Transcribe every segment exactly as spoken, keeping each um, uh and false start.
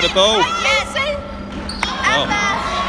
the ball. Oh.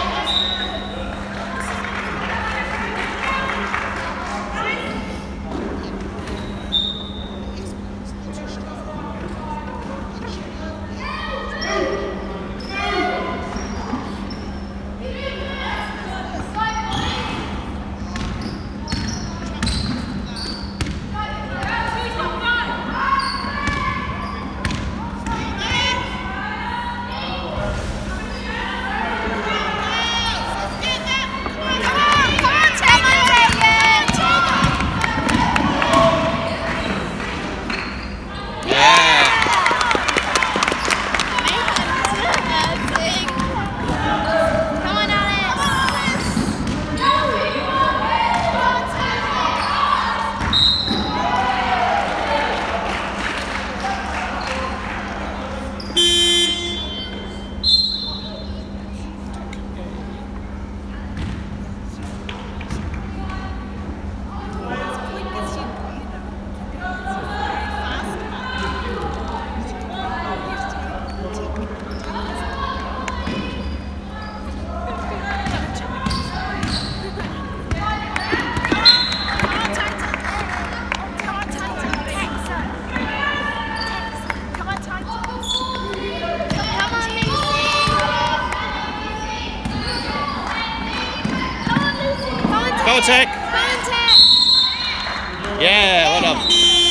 Contact. Contact. Yeah, well done.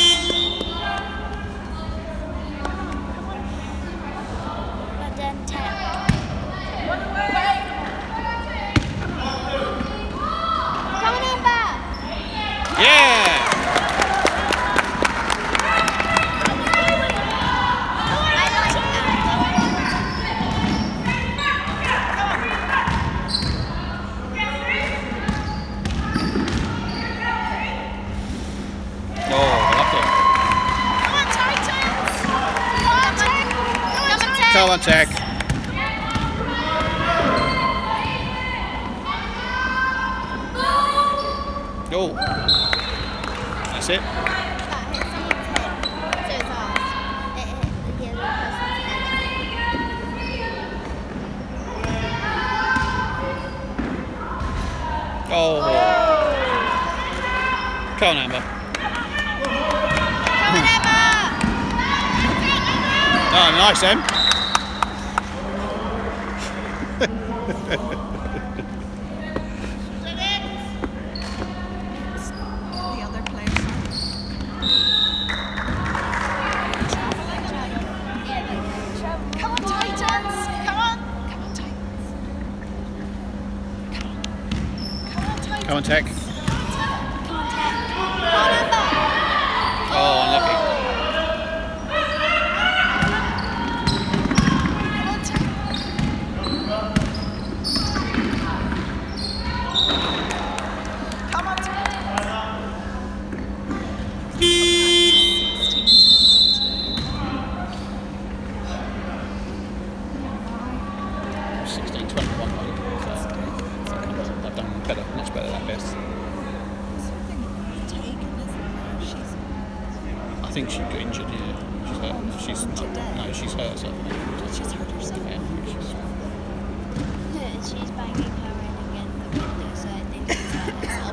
Well done, Tech. Come on, Amber. Yeah. Come on, Tech. Oh, that's it. Oh, come on, Amber. Come on, Amber. Oh, nice, Em. The other place. Come on, Titans! Come on! Come on, Titans! Come on! Come on, Titans! Come on, Tech. Come on, Tech. Come on, Amber. Oh, unlucky. sixteen twenty-one, they've done better, much better than best. I think she got injured, yeah. She's hurt. She's not, no, she's hurt, so She's hurt herself. yeah, she's, She's banging her head against the window, so I think she's hurt herself.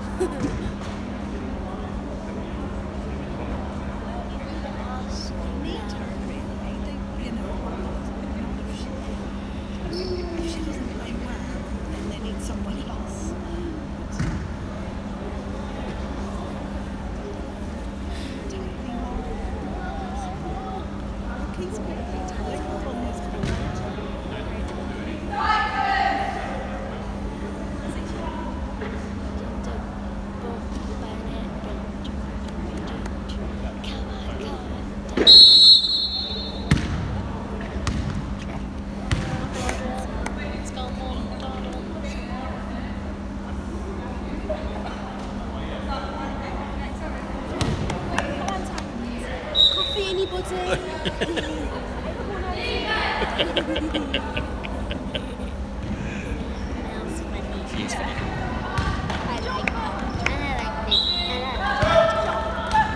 she's funny. I like her. And I like this. And I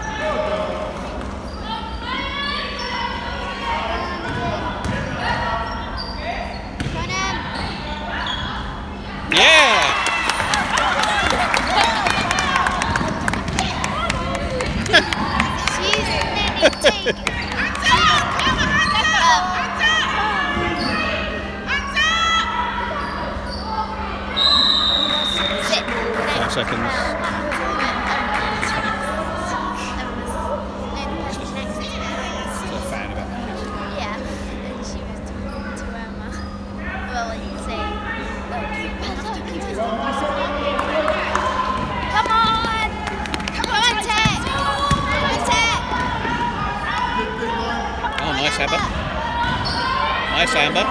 like Five seconds. She's a fan of it. Yeah, and she was talking to Emma. Well, like saying, come on! Come on, Ted! Come on, Ted! Oh, nice Amber. Nice Amber.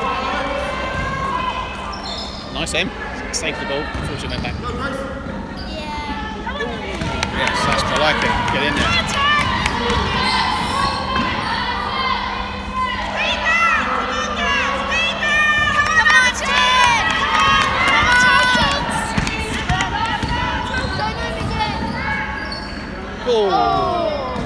Nice M. Saved the ball before she went back. Yeah. Yes, that's what I like it. Get in there. Come on, Ted! Come on! Goal.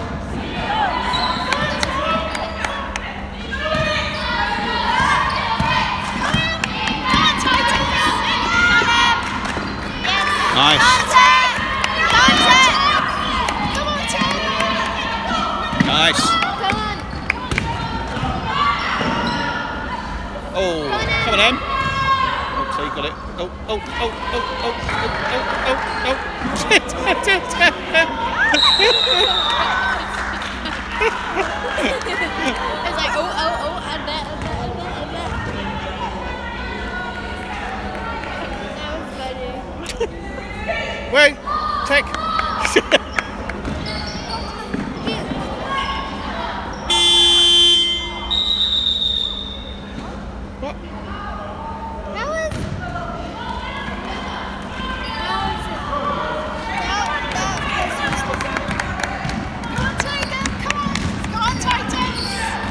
Nice. Nice. Oh, come on, Em. Oh, so you got it. Oh, oh, oh, oh, oh, oh, oh, oh, oh. It's like, oh, oh, oh, and that, and that, and that, and that. That was funny. Wait, take. What? That was. How was it? That, that was the. Come on, Tiger! Come on! Come on, Titans!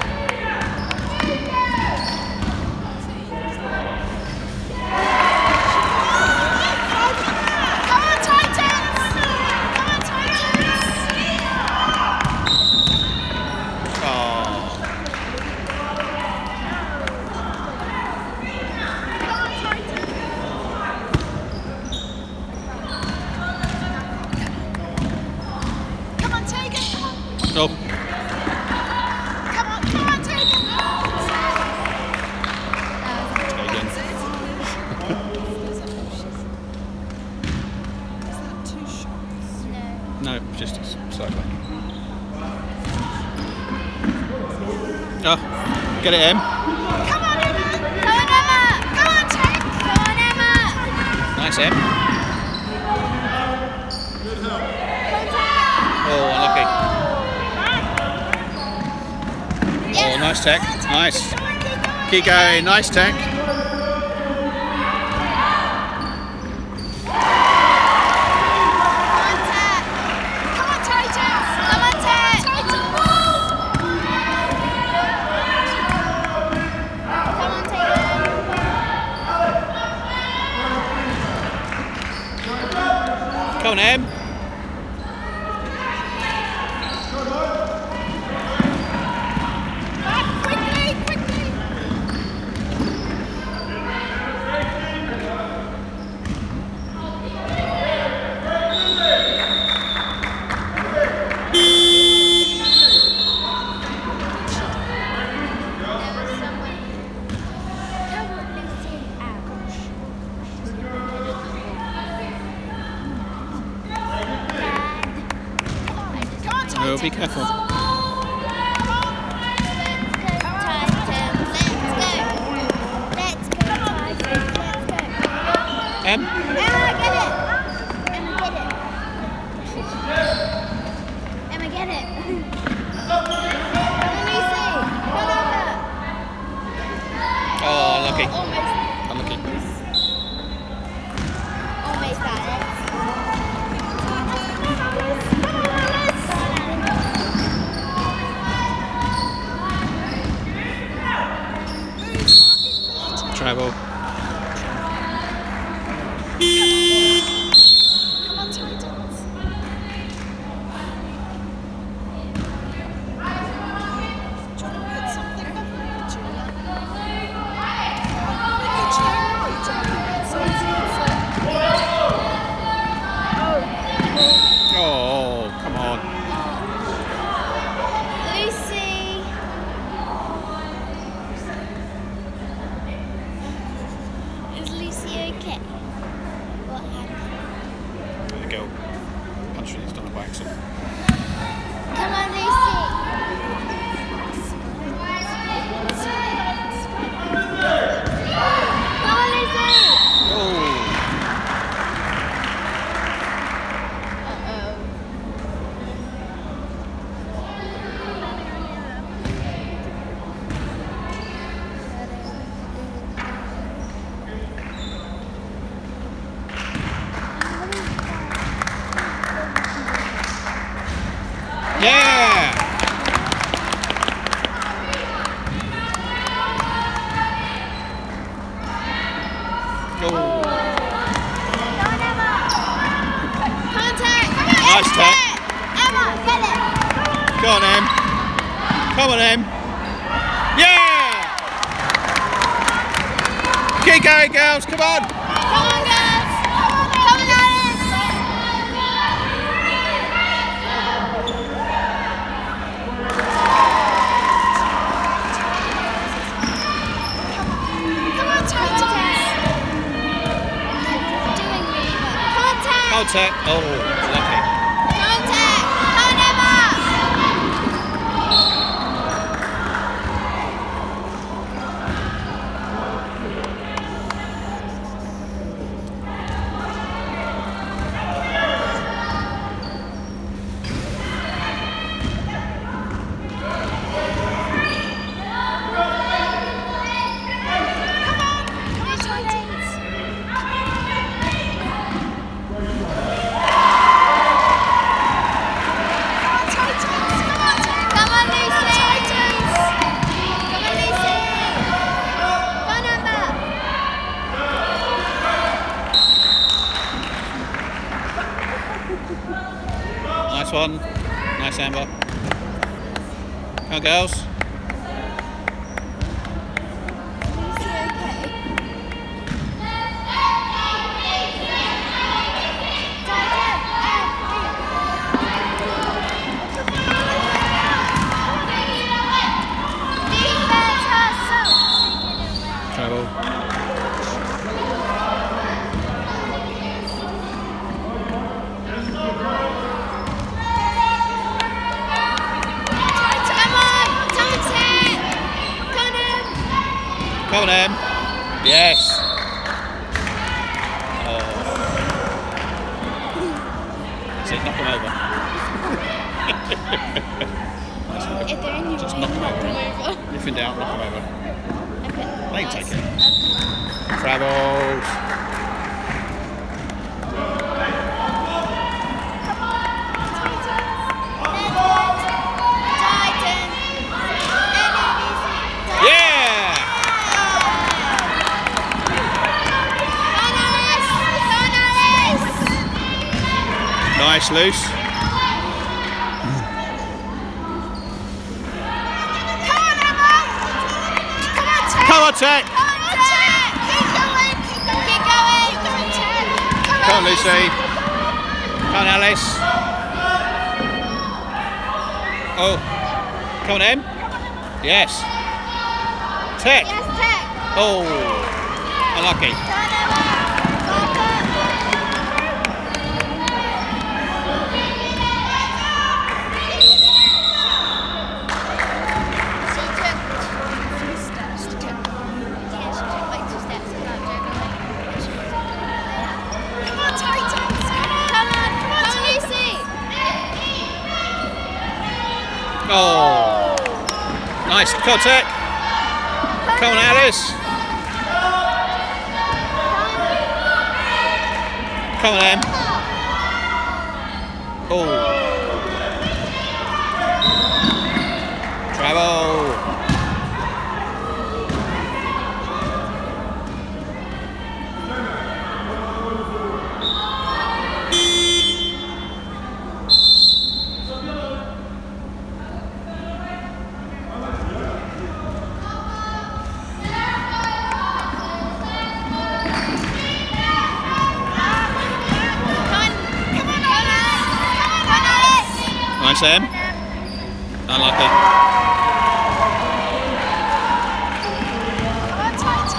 Come on, Titans! Come on, Titans! Oh. Come on, Tiger! Come on! Oh. Come on, come on, Tiger! Again. Is that two shots? No. No, just a slightly. Oh, get it, Em. Come on, Emma! Come on, Emma! Come on, Tig! Come on, Emma! Nice, Em. Oh, unlucky. Oh, nice tech. Nice. Keep going. Nice tech. Come on, Titans! Come on, Ted! Come on, Taylor. Come on, Em. Back, quickly, quickly! There was someone. Come on, Lucy. Ouch. Dad. Come on, Titans! Oh, be careful. Let's go, Titans. Let's go. Let's go, Titans. Let's go. Em. Emma, get it. Emma, get it. Emma, get it. Come on, Lucy. Come on, Emma. Oh, unlucky. Almost. Unlucky. Almost got it. Travel. Come on, Titans! Do you want to put something behind you? When you cheer, you jump around so it's easy. Oh, come on. Lucy. still punching his stomach by accident. Come on, Lucy. Come on, Lucy. Oh! Uh-oh. Yeah! Oh! Come on, Emma. Contact. Nice tap. Emma, get it. Go on, Em. Come on, Em. Yeah! Keep going, girls. Come on. Come on, girls. Come on, Alice. Come on, Titans. Doing really well. Contact. Contact. Oh, lucky. Contact. Come on, Emma. Come on, Titans. Come on, Titans. Come on, Titans. Come on, Lucy. Titans. Come on, Lucy. Go on, Emma. Nice one. Nice, Amber. Come on, girls. Lucy, okay? Defense hustle. Travel. Come on, contact. Come on. Come on, Em. Yes. Oh. That's it. Knock them over. Nice one. If they're in your Just way, knock them knock over. them over. If in doubt, knock them over. Okay, They can nice. take it. Okay. Travels. Yeah! Nice, loose. Come on, Emma. Come on, Tech. Come on, Tech. Come on, Tech. Keep going. Keep going. Keep going. Keep going, Tech. Come Come on, on, Lucy. Come on, Alice. Oh. Come on, Em. Yes. Tech. Yes, Tech. Oh. Unlucky. She took some steps to take. Yeah, she took like two steps and got driven like. Come on, Titans. Come on. Come on, come on, Lucy. Oh. Nice. Come on, Tech. Come on, Alice. Come on, Em. Oh. Travel. Nice, Em. Unlucky. Come on, Titans.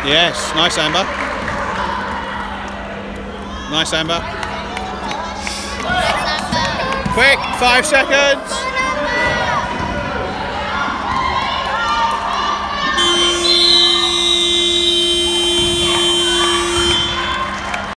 Yes, nice Amber. Nice Amber. Quick, five seconds.